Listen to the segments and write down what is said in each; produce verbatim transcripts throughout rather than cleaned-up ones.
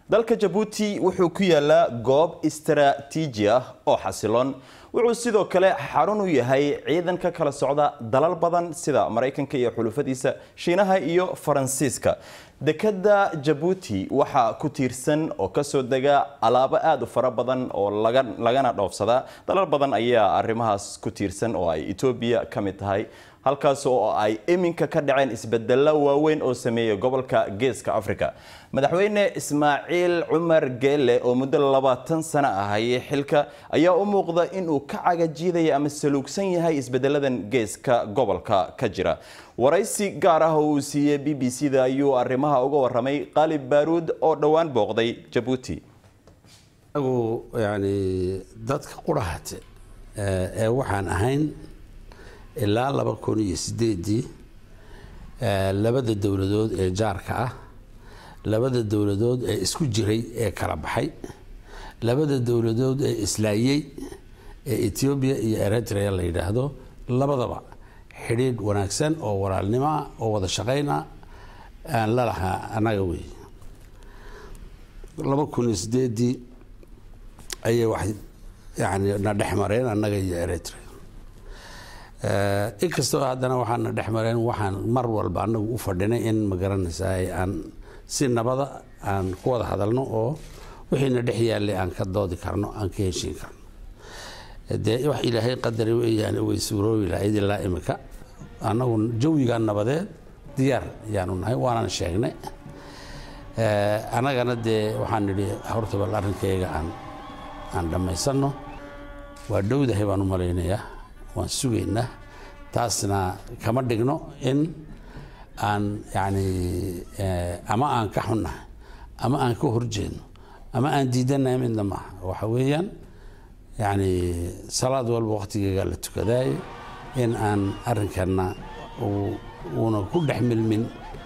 dalka Djibouti wuxuu ku yaalaa goob istiraatiiji ah oo xasiloon wuxuu sidoo kale xarun u yahay ciidanka kala socda dalal badan sida Mareykanka iyo xulufadiisa Shiinaha iyo Faransiiska. dekada Djibouti waxa ku tiirsan oo ka soo daga alaabo aad u fara badan oo laga lagana dhoofsada dalal badan ayaa arrimahaas ku tiirsan oo ay Ethiopia kamid tahay halkaas oo ay iminka ka dhaceen isbeddello waaweyn oo sameeyay gobolka Geeska Afrika. madaxweyne Ismaaciil Cumar Geele oo muddo labaatan sano ahay xilka ayaa u muuqda in uu ka cagajiiday ama saluugsan yahay isbeddeladan geeska gobolka ka jira. waraysi gaar ah oo uu siiyay B B C da ayuu arrimaha uga waramay Qalib Baruud oo dhawaan booqday Djibouti. agu yani dadka quraxate ee waxaan ahayn ilaa laba kun iyo sideed labada dawladood ee jaarka ah labada dawladood ee isku jiray ee kala baxay labada dawladood ee islaayay ee Ethiopia iyo Eritrea la yiraahdo labadaba xiriir wanaagsan oo walaalnimo oo wada shaqeyna aan la lahaa anaga way laba kun iyo sideed ayay wax yani na dhaxmareen anaga iyo Eritrea ee inkastoo haddana waxaan dhaxmareen waxaan mar walba anagu u fadhinay in ma garanaysaa aan si nabada aan ku wada hadalno oo wixii dhex yaalay aan ka doodi karno aan ka heshiin karno de wax ilaahay qadari weeyaan way suuroobi lahayd ilaa imika anagu jawiga nabadeed diyaar yaanu nahay waana sheegnay ee anagana de waxaan nidhi horta bal arrinkeyga aan aan dhamaysano waa dhowdahay baan u maleynayaa waan sugeynaa taasna kama dhigno in aan yani ama aan ka xunnahay ama aan ka horjeedno ama aan diidanahay midna ma waxa weeyaan yani salaad walba waqtigeega la tukadaay in aan arrinkana uuna ku dhaxmilmin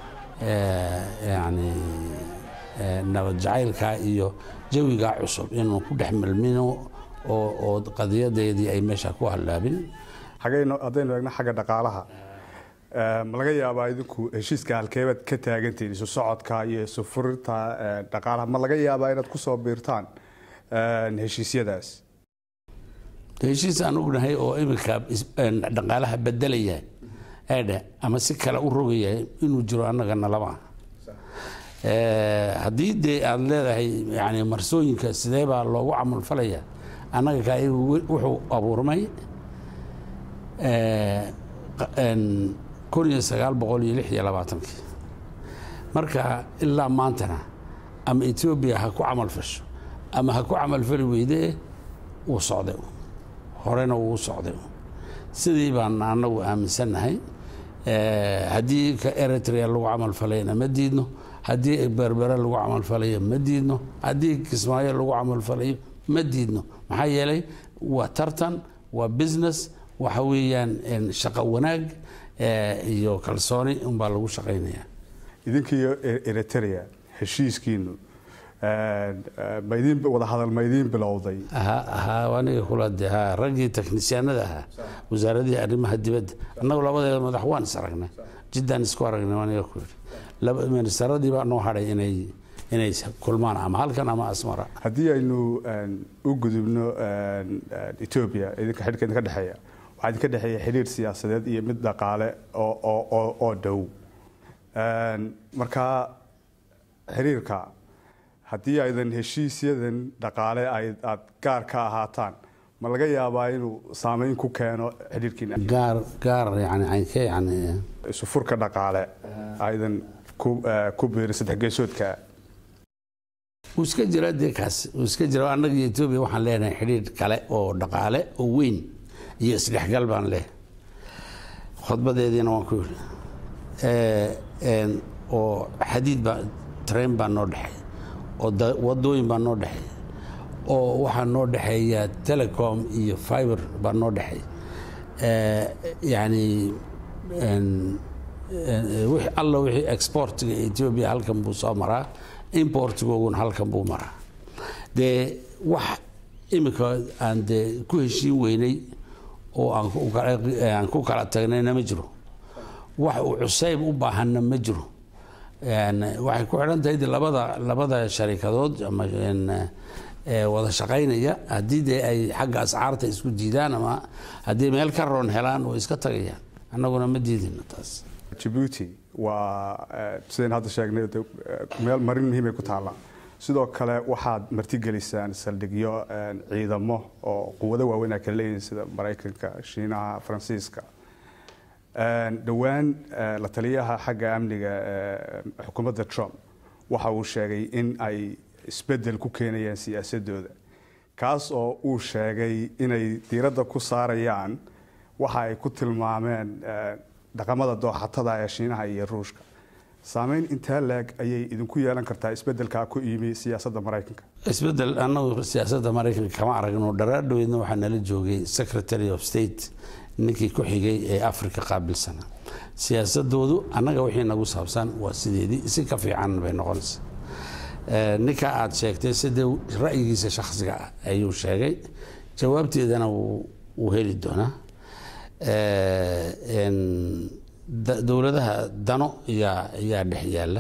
yani nabad jacaylka iyo jawiga cusub inuu ku dhaxmilmino oo oo qadiyadeedii ay meesha ku halaabin xagayno adayno eegna xagga dhaqaalaha ma laga yaabaa idinku heshiiska halkeebad ka taagantiin isu socodka iyo isu furinta dhaqaalaha ma laga yaabaa inaad ku soo biirtaan heshiisyadaas heshiis aan ognahay oo imika dhaqaalaha bedelaya eedha ama si kale u rogaya inuu jiro annagana lama ee haddii de aad leedahay yani marsooyinka sidee baa loogu camal falaya annaga ka wuxuu abuurmay ee kun iyo sagaal boqol iyo lix iyo labaatan marka ilaa maantana ama Ethiopia ha ku camal fasho ama ha ku camal fali weydee uu socday horena uu socday sidii baan anagu aaminsanahay ee hadii ka Eritrea lagu camal falayna ma diidno hadii Berbera lagu camal falayo ma diidno hadii Kismaayo lagu camal falayo ma diidno maxaa yeelay waa tartan waa business waxa weeyaan in shaqo wanaag iyo kalsooni un baa lagu shaqeynayaa idinkiyo Eritrea heshiiskiinu ma idin wada hadal ma idin bilowday aha aha waaniga kula dhaha ragii teknisyanada ah wasaaradii arrimaha dibadda annagu labada madax waan saragnay jiddan isku aragnay waaniga ku laba ministradii baa noo haray inay inay kulmaan ama halkan ama Asmara hadii aynu u gudubno Ethiopia idinka xidhka ka dhaxeeya waxa ka dhaxeeya xiriir siyaasadeed iyo mid dhaqaale oo oo oo dhow een marka xiriirka hadii aydan heshiisyadan dhaqaale ay aad gaar ka ahaataan ma laga yaabaa inuu saameyn ku keeno xiriirkiina gaar gaar yani ay ka yani isu furka dhaqaale aydan ku ku beerin saddex geesoodka uska jira deekaas uska jira annaga Ethiopia waxaan leenahay xiriir kale oo dhaqaale oo weyn iyo isdhexgal baan leh khudbadeedina waan ku yiri ee een oo xadiid ba train baan noo dhaxay oo wadooyin baan noo dhaxay oo waxa noo dhaxeeya telecom iyo fiber baan noo dhaxay ee yani een wix alla wixii exportiga Ethiopia halkan buu soo maraa importigooguna halkan buu maraa de wax imika aan de ku heshiin weynay oo aan ku kala tagnayna ma jiro wax uu cusayb u baahanna ma jiro يعني waxay ku xiran tahay labada labada sharikadood ama ee wada shaqaynaya hadii ay xagga ascaarta isku diidaan ama hadii meel ka roon helaan oo iska tagayaan annaguna ma diidina taas. Djibouti waa sideen hadda sheegnay meel marin muhiim ah ku taala sidoo kale waxaad martigelisaan saldhigyo ciidamo oo quwado waaweyn ka leeyihiin sida Mareykanka, Shiinaha, Faransiiska. dhawaan la taliyaha xagga amniga xukuumadda Trump waxa uu sheegay in ay isbedel ku keenayaan siyaasadooda kaas oo uu sheegay inay diiradda ku saarayaan waxa ay ku tilmaameen dhaqamada dooxatada ee Shiinaha iyo Ruushka. saameyn inta leeg ayay idinku yeelan kartaa isbedelka ku yimi siyaasadda Mareykanka? isbedel annagu siyaasadda Mareykanka kama aragno dharaadhoweedna waxa nala joogay Secretary of State ninkii ku xigay ee Afrika qaabilsana siyaasadoodu annaga wixii nagu saabsan waa sideedii si ka fiican bay noqonaysaa. ee ninka aad sheegtay sidoo ra'yigiisa shakhsiga ah ayuu sheegay jawaabteedana uu heli doonaa. ee in dawladaha dano ya ya dhex yaala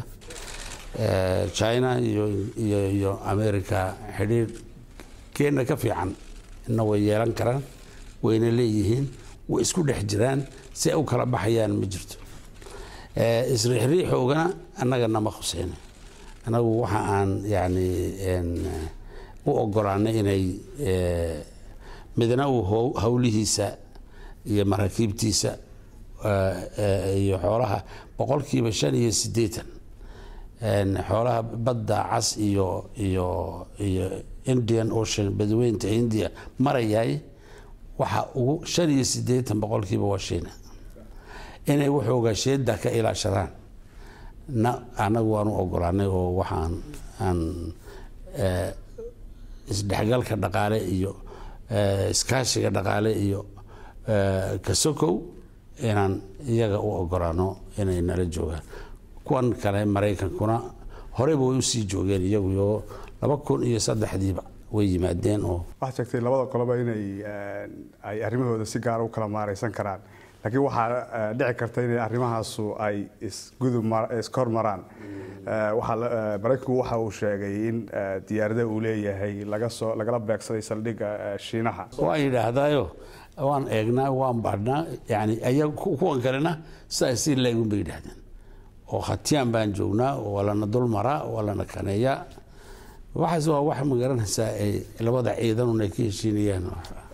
ee China iyo iyo iyo America xiriir keena ka fiican inna way yeelan karaan wayna leeyihiin way isku dhex jiraan si ay u kala baxayaan ma jirto. ee isriixriixoogana annaga nama khusayna anagu waxa aan yaani in u ogolaanay inay ee midna uu hawlihiisa iyo maraakiibtiisa iyo xoolaha boqolkiiba shan iyo siddeetan een xoolaha badda cas iyo iyo iyo Indian Ocean badweynta India marayay waxa ugu shan iyo siddeetan boqolkiiba waa Shiina inay wuxuu gasheeda ka ilaashadaan na anagu waanu ogolaanay oo waxaan aan ee isdhexgalka dhaqaale iyo iskaashiga dhaqaale iyo ka sokow inaan iyaga u ogolaano inay nala joogaan. kuwan kale Mareykankuna hore way u sii joogeen iyagu iyo laba kun iyo saddex diiba way yimaadeen oo waxa sheegtay labada qoloba inay ay arrimahooda si gaar ah u kala maareysan karaan laakiin waxa dhici karta in arrimahaas ay isgudub iskor maraan. waxa Mareykanku waxa uu sheegay in diyaarada uu leeyahay laga soo laga beegsaday saldhigga Shiinaha. waa yiraahdaayo waan eegnaa waan baadhnaa yani ayagu kuwan kalena si leegun bay yiraahdeen oo khatiyaan baan joognaa wala na dul maraa wala na kaneeya waxaas waa wax ma garanaysaa ay labada ciidan u heshiinayaan.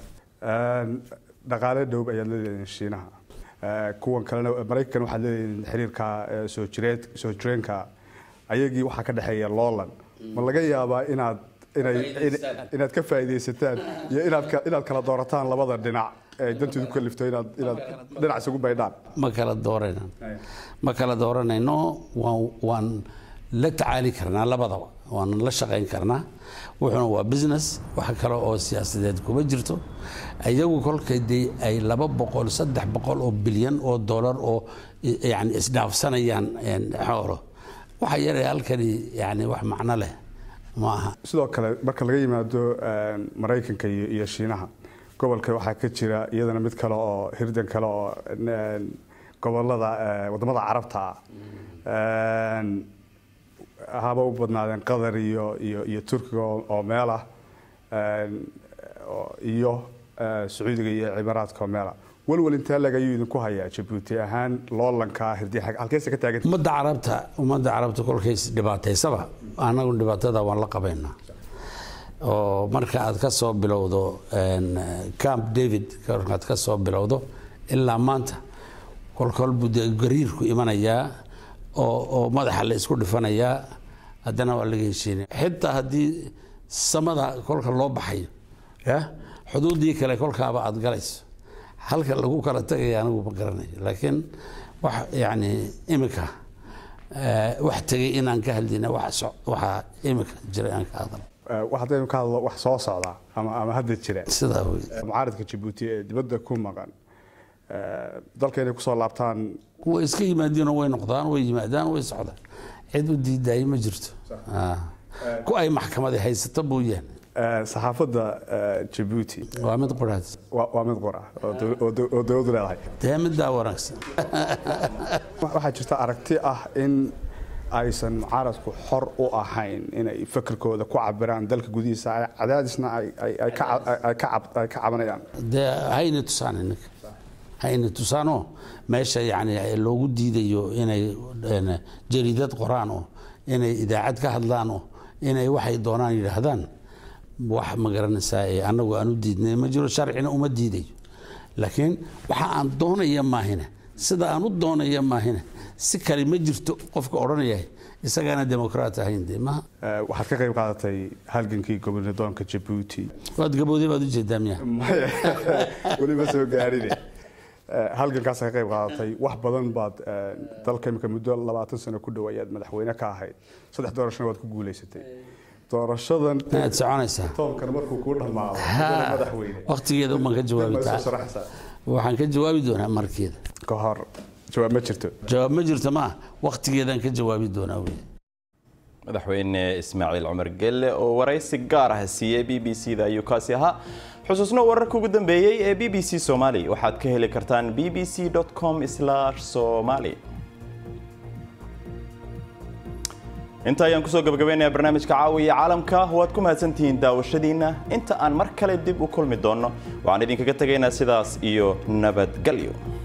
een dhaqaale dhow ayaa leeyahay Shiinaha. kuwan kalena Mareykan waxa leeyahay xiriirka soo jireed soo jireenka ayagii waxa ka dhaxeeya loolan ma laga yaabaa inaad inay inaad ka faa'iideysataan iyo inaad inaad kala doorataan labada dhinac ee dantu ku kalifto inaad inaad dhinac isugu baydaan ma kala dooranayno ma kala dooranayno waan la tacaali karnaa labadaba waan la shaqayn karnaa wuxuuna waa business waxa kale oo siyaasadeed kuma jirto ayagu kolkeedii ay laba boqol saddex boqol oo bilyan oo dollar oo yani isdhaafsanayaan xoolo waxa yaray halkani yani wax macna leh maaha. sidoo kale marka laga yimaado Mareykanka iyo Shiinaha gobolka waxa ka jira iyadana mid kale oo hirdan kale oo gobolada wadamada Carabta ah haba u badnaadeen Qatar iyo iyo iyo Turkiga oo meel ah iyo Sacuudiga iyo Imaaraadka meel ah walwal inta laga yidin ku hayaa Djibouti ahaan loolanka hirdii xaq halkees ka taagan umada Carabta umada Carabta kolkays dhibaataysaba anagu dhibaatada waan la qabeynaa oo marka aad ka soo bilowdo Camp David aad ka soo bilowdo ilaa maanta kolkol buu gariirku imanaya oo oo madaxa la isku dhifanayaa haddana waa laga heshiinay xitaa haddii samada kolka loo baxay ya xuduudii kale kolkaaba aad galayso halka lagu kala tagay anigu ma garanayo laakiin wax yani imika wax tagay inaan ka hadlina wax waxa imika jiray aan ka hadlo waxaan ka hadlo wax soo socda ama ama hadda jira sida mucaaradka Djibouti ee dibadda ku maqan dalkeena ku soo laabtaan way iska yimaadeen way noqdaan way yimaadaan way socdaan cid u diiday ma jirto ku ay maxkamada haysato booyaan saxaafadda Djibouti waa mid qoraad waa mid qora oo dawladda leedahay taamida wanaagsan waxa jirta aragti ah in aysan mucaaradku xor u ahayn inay fikirkooda ku cabiraan dalka gudihiisa cadaadisna ay ka cabanayaan de hayna tusaan ninka hayna tusaano meesha yani loogu diidayo inay jariidad qoraan oo inay idaacad ka hadlaan oo inay waxay doonaan yiraahdaan wax ma garanaysaa ee anagu aanu diidnay ma jiro sharcina uma diidayo laakiin waxa aan doonaya maahina sida aan u doonaya maahina si kale ma jirto qofka oranaya isagana demokraat ahayn ma waxaad ka qayb qaadatay halgankii gobnadoonka Djibouti waad gaboodey baad u jeedamiya wali ma soo gaarin halgankaas ka qayb qaadatay wax badan baad dalka imika muddo labaatan sano ku dhawaayad madaxweyne ka ahayd saddex doorasho waad ku guuleysatay doorashadan aad soconaysaa toonkan markuu ku dhamaado madaxweyne waqtigeeda ma ka jawaabi tahay waxaan ka jawaabi doonaa markeeda ka hor jawaab ma jirto jawaab ma jirto ma waqtigeedan ka jawaabi doonaa madaxweyne Ismaaciil Cumar Gelle oo waraysi gaar ah siiyay B B C da ayuu kaasi ahaa xusuusno wararka ugu dambeeyay ee B B C Somali waxaad ka heli kartaan b b c dot com slash somali inta ayaan kusoo gabagabeynaya barnaamijka caawiya caalamka waad ku mahadsantihiin daawashadiina inta aan mar kale dib u kulmi doono waxaan idinkaga tagaynaa sidaas iyo nabadgelyo